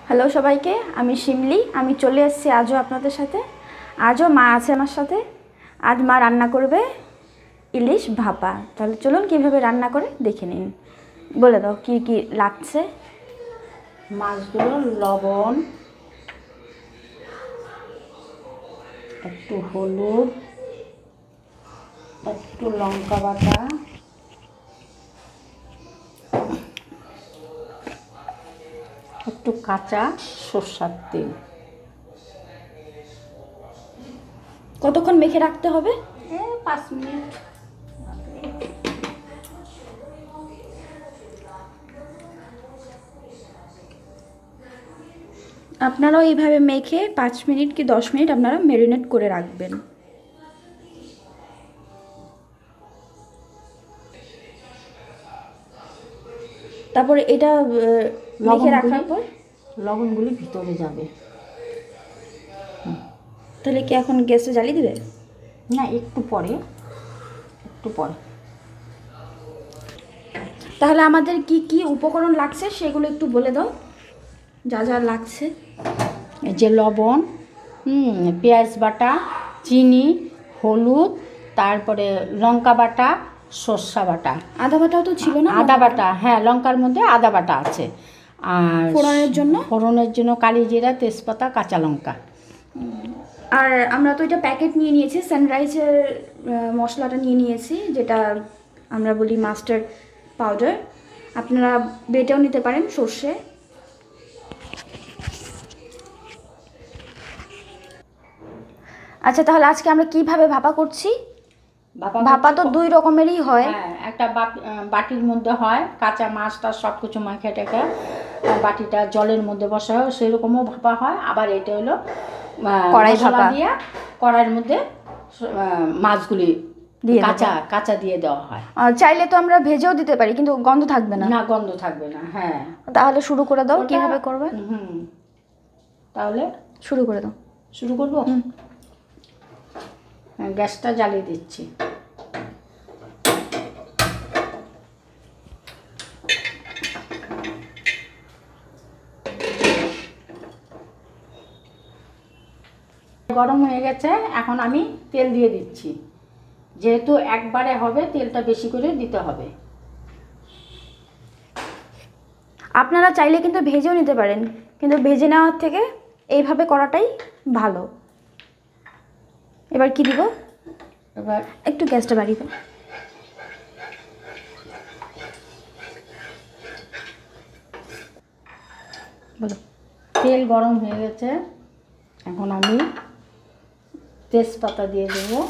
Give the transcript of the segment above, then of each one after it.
Hello সবাইকে, আমি শিমলি। আমি চলে এসেছি আজও আপনাদের সাথে। আজও মা আছে আমার সাথে। আজ মা রান্না করবে ইলিশ ভাপা। তাহলে চলুন কীভাবে রান্না করে দেখে নিন। বলে দাও কি কি লাগছে। মাছগুলো লবণ, একটু হলুদ, একটু লঙ্কা বাটা, একটু কাঁচা সরষের তেল। কতক্ষণ মেখে রাখতে হবে? 5 মিনিট। আপনারাও এইভাবে মেখে 5 মিনিট কি 10 মিনিট আপনারা ম্যারিনেট করে রাখবেন। তারপরে এটা মেখে রাখার পর লবণগুলি ভিতরে যাবে। তাহলে কি এখন গ্যাসটা জ্বালিয়ে দিবে? না, একটু পরে। তাহলে আমাদের কি কি উপকরণ লাগছে সেগুলো একটু বলে দাও, যা যা লাগছে। এই যে লবণ, পেঁয়াজ বাটা, চিনি, হলুদ, তারপরে লঙ্কা বাটা, সর্ষা বাটা। আদা বাটাও তো ছিল না? আদা বাটা, হ্যাঁ, লঙ্কার মধ্যে আদা বাটা আছে। আর ফোড়নের জন্য কালি জিরা, তেজপাতা, কাঁচা লঙ্কা। আর আমরা তো এটা প্যাকেট নিয়ে নিয়েছি, সানরাইজের মশলাটা নিয়ে নিয়েছি, যেটা আমরা বলি মাস্টার্ড পাউডার। আপনারা বেটেও নিতে পারেন সর্ষে। আচ্ছা, তাহলে আজকে আমরা কিভাবে ভাপা করছি? ভাপা তো 2 রকমেরই হয়। হ্যাঁ, একটা বাটির মধ্যে হয় কাঁচা মাছটা সব কিছু মাখে টেকে, বাটিটা জলের মধ্যে বসা হয়, সেরকমও ভাপা হয়। আবার এটা হলো কড়াই ভাপা দিয়ে কড়াইয়ের মধ্যে মাছগুলি কাঁচা দিয়ে দেওয়া হয়। চাইলে তো আমরা ভেজেও দিতে পারি, কিন্তু গন্ধ থাকবে না। না, গন্ধ থাকবে না। হ্যাঁ, তাহলে শুরু করে দাও, কিভাবে করবে? তাহলে শুরু করে দাও। শুরু করবো। গ্যাসটা জ্বালিয়ে দিচ্ছি। গরম হয়ে গেছে, এখন আমি তেল দিয়ে দিচ্ছি। যেহেতু একবারে হবে, তেলটা বেশি করে দিতে হবে। আপনারা চাইলে কিন্তু ভেজেও নিতে পারেন, কিন্তু ভেজে নেওয়ার থেকে এইভাবে করাটাই ভালো। এবার কি দিব? এবার একটু গ্যাসটা বাড়িয়ে দাও। বলো। তেল গরম হয়ে গেছে, এখন আমি তেজপাতা দিয়ে দেবো।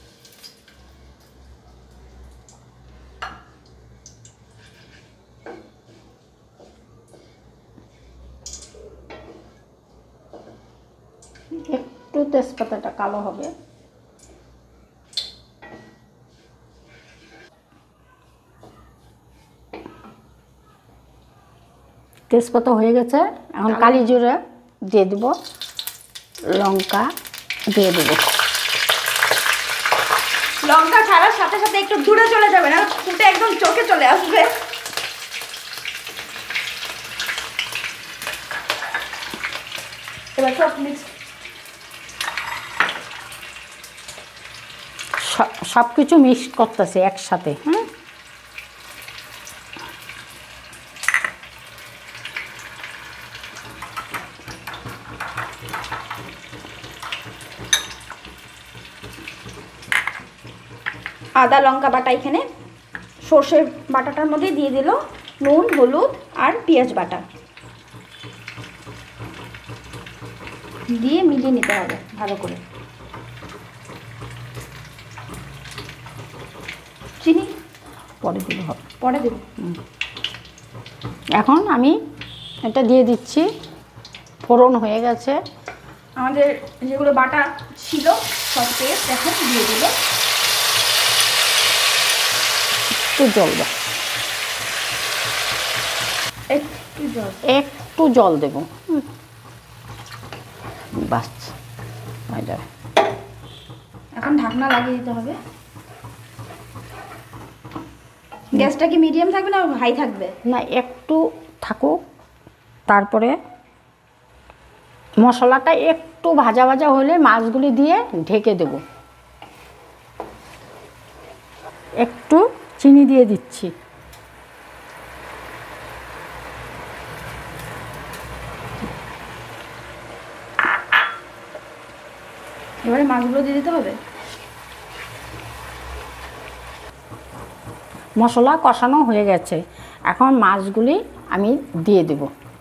একটু তেজপাতাটা কালো হবে। তেজপাতা হয়ে গেছে, এখন কালি জিরা দিয়ে দেবো, লঙ্কা দিয়ে দেবো। লঙ্কা ছাড়ার সাথে সাথে একটু দূরে চলে যাবে, না ফুটে একদম চোখে চলে আসবে। এবার সব মিক্স, সব কিছু মিক্স করতেছে একসাথে। আদা লঙ্কা বাটা এখানে সর্ষের বাটাটার মধ্যে দিয়ে দিল, নুন, হলুদ আর পেঁয়াজ বাটা দিয়ে মিলিয়ে নিতে হবে ভালো করে। চিনি পরে দিলে হবে। পরে দেব। এখন আমি এটা দিয়ে দিচ্ছি। ফোড়ন হয়ে গেছে, আমাদের যেগুলো বাটা ছিল সব পেস্ট এখন দিয়ে দিল। একটু জল দাও, একটু জল দেবো। বাস হয়ে যাবে। এখন ঢাকনা লাগিয়ে দিতে হবে। গ্যাসটা কি মিডিয়াম থাকবে না হাই থাকবে? না, একটু থাকুক, তারপরে মশলাটা একটু ভাজা ভাজা হলে মাছগুলি দিয়ে ঢেকে দেব। একটু চিনি দিয়ে দিচ্ছি। এবারে মাছগুলো দিয়ে দিতে হবে। মশলা কষানো হয়ে গেছে, এখন মাছগুলি আমি দিয়ে দেব।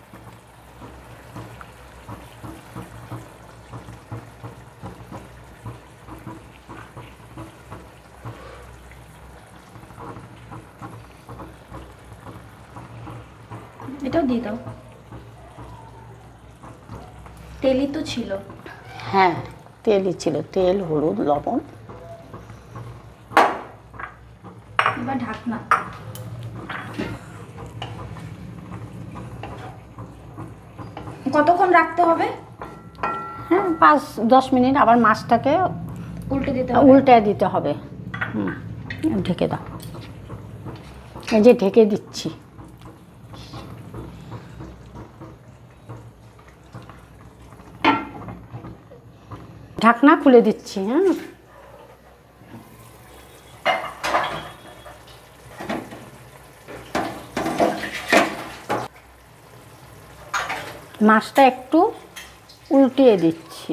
এটাও দিয়ে দাও। তেলই তো ছিল। হ্যাঁ, তেলই ছিল, তেল, হলুদ, লবণ। এবার ঢাকনা। কতক্ষণ রাখতে হবে? হ্যাঁ, 5-10 মিনিট। আবার মাছটাকে উল্টে দিতে হবে। উল্টে দিতে হবে। ঢেকে দাও। এই যে ঢেকে দিচ্ছি। ঢাকনা খুলে দিচ্ছি। হ্যাঁ, মাছটা একটু উল্টিয়ে দিচ্ছি।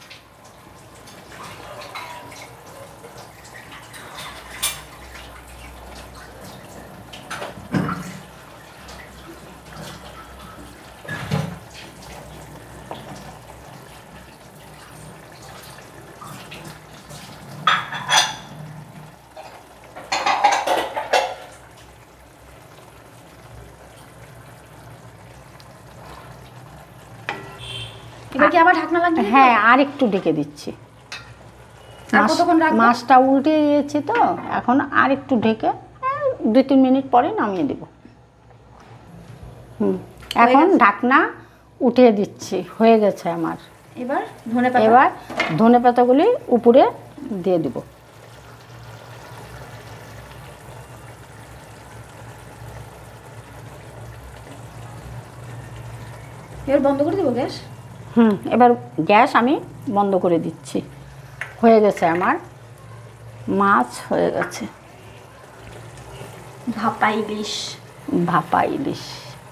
এবার কি আবার ঢাকনা লাগবে? হ্যাঁ, আর একটু ঢেকে দিচ্ছি। আর কতক্ষণ রাখবো? মাছটা উল্টে দিয়েছি তো, এখন আর একটু ঢেকে 2-3 মিনিট পরে নামিয়ে দেব। এখন ঢাকনা উঠিয়ে দিচ্ছি। হয়ে গেছে আমার। এবার ধনেপাতা। এবার ধনেপাতাগুলি উপরে দিয়ে দেব। এবার বন্ধ করে দেবো গ্যাস। এবার গ্যাস আমি বন্ধ করে দিচ্ছি। হয়ে গেছে আমার মাছ, হয়ে গেছে ভাপা ইলিশ। ভাপা ইলিশ।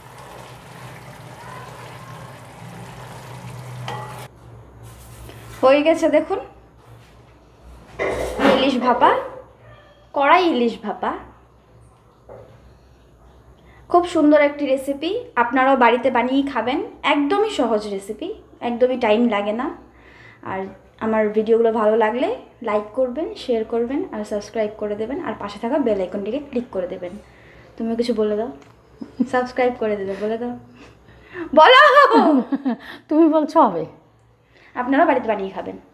হয়ে গেছে দেখুন, ইলিশ ভাপা, কড়াই ইলিশ ভাপা। খুব সুন্দর একটি রেসিপি, আপনারাও বাড়িতে বানিয়ে খাবেন। একদমই সহজ রেসিপি, একদমই টাইম লাগে না। আর আমার ভিডিওগুলো ভালো লাগলে লাইক করবেন, শেয়ার করবেন আর সাবস্ক্রাইব করে দেবেন। আর পাশে থাকা বেল আইকনটিকে ক্লিক করে দেবেন। তুমিও কিছু বলে দাও। সাবস্ক্রাইব করে দেবে, বলে দাও, বলো। তুমি বলছো হবে। আপনারাও বাড়িতে বানিয়ে খাবেন।